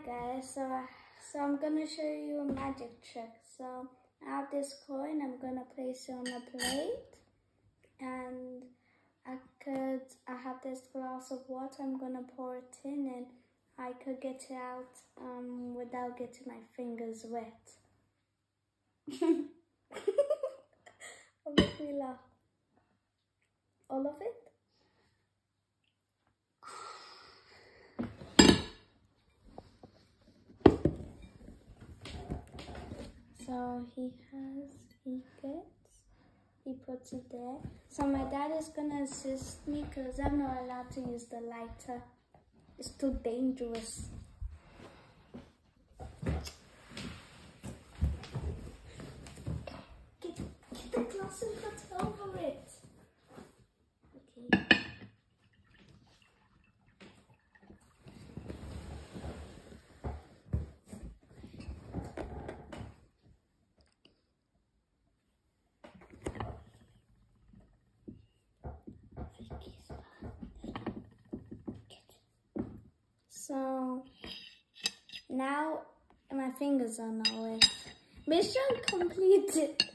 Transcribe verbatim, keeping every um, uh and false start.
guys, so I, so I'm gonna show you a magic trick. So I have this coin, I'm gonna place it on a plate, and I could, I have this glass of water, I'm gonna pour it in, and I could get it out um, without getting my fingers wet. What makes me laugh? All of it? So he has, he gets, he puts it there. So my dad is gonna assist me because I'm not allowed to use the lighter. It's too dangerous. Get, get the glass and put over it. Okay. So now my fingers are not wet. Mission completed.